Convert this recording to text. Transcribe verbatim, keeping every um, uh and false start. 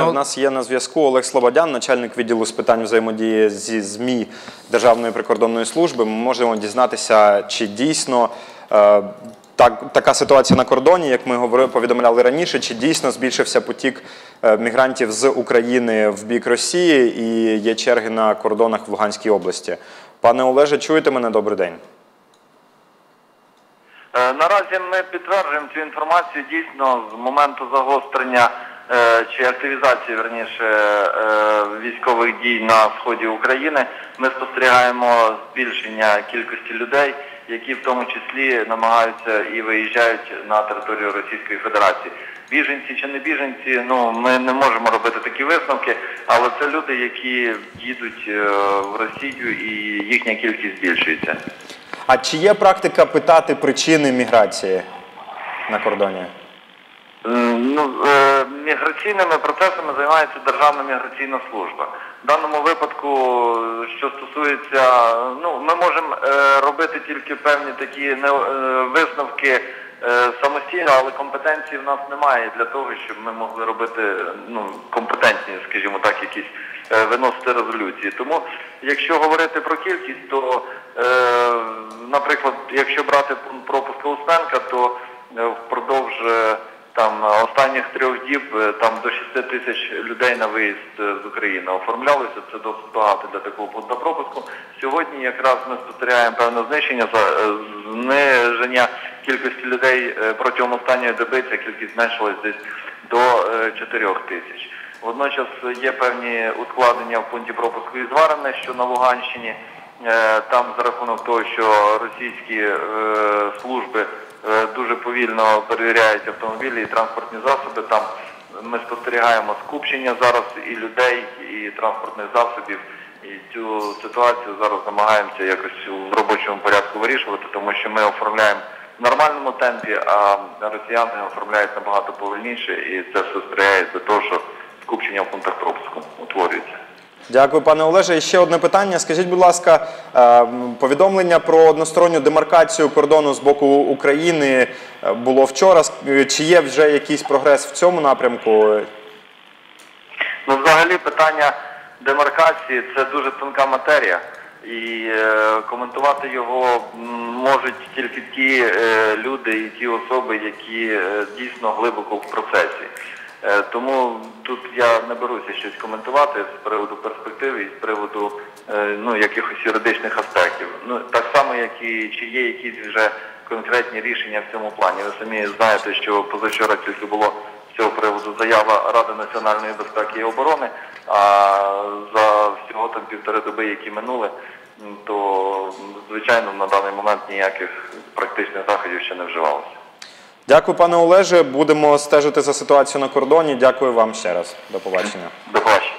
У нас є на зв'язку Олег Слободян, начальник відділу з питань взаємодії зі ЗМІ Державної прикордонної служби. Ми можемо дізнатися, чи дійсно е, так, така ситуація на кордоні, як ми говорили, повідомляли раніше, чи дійсно збільшився потік е, мігрантів з України в бік Росії і є черги на кордонах в Луганській області. Пане Олеже, чуєте мене? Добрий день. Наразі ми підтверджуємо цю інформацію. Дійсно, з моменту загострення чи активізації, верніше, військових дій на сході України ми спостерігаємо збільшення кількості людей, які в тому числі намагаються і виїжджають на територію Російської Федерації. Біженці чи не біженці, ну, ми не можемо робити такі висновки, але це люди, які їдуть в Росію і їхня кількість збільшується. А чи є практика питати причини міграції на кордоні? Ну, е, міграційними процесами займається Державна міграційна служба. В даному випадку, що стосується, ну, ми можемо е, робити тільки певні такі не, е, висновки е, самостійно, але компетенції в нас немає для того, щоб ми могли робити, ну, компетентні, скажімо так, якісь е, виносити резолюції. Тому, якщо говорити про кількість, то, е, наприклад, якщо брати пропуск Успенка, то е, впродовж там останніх трьох діб там до шести тисяч людей на виїзд з України оформлялося. Це досить багато для такого пункту пропуску. Сьогодні якраз ми спостерігаємо певне знищення, зниження кількості людей протягом останньої доби. Ця кількість зменшилась десь до чотирьох тисяч. Водночас є певні ускладнення в пункті пропуску Ізварине, що на Луганщині. Там за рахунок того, що російські служби дуже повільно перевіряють автомобілі і транспортні засоби. Там ми спостерігаємо скупчення зараз і людей, і транспортних засобів. І цю ситуацію зараз намагаємося якось в робочому порядку вирішувати, тому що ми оформляємо в нормальному темпі, а росіяни оформляють набагато повільніше, і це все сприяє до того, що скупчення в пунктах пропуску утворюється. Дякую, пане Олеже. І ще одне питання. Скажіть, будь ласка, повідомлення про односторонню демаркацію кордону з боку України було вчора. Чи є вже якийсь прогрес в цьому напрямку? Ну, взагалі, питання демаркації – це дуже тонка матерія. І е, коментувати його можуть тільки ті е, люди і ті особи, які е, дійсно глибоко в процесі. Тому тут я не беруся щось коментувати з приводу перспективи і з приводу ну, якихось юридичних аспектів. Ну, так само, як і чи є якісь вже конкретні рішення в цьому плані. Ви самі знаєте, що позавчора тільки було з цього приводу заява Ради національної безпеки і оборони, а за всього там півтори доби, які минули, то, звичайно, на даний момент ніяких практичних заходів ще не вживалося. Дякую, пане Олеже. Будемо стежити за ситуацією на кордоні. Дякую вам ще раз. До побачення. До побачення.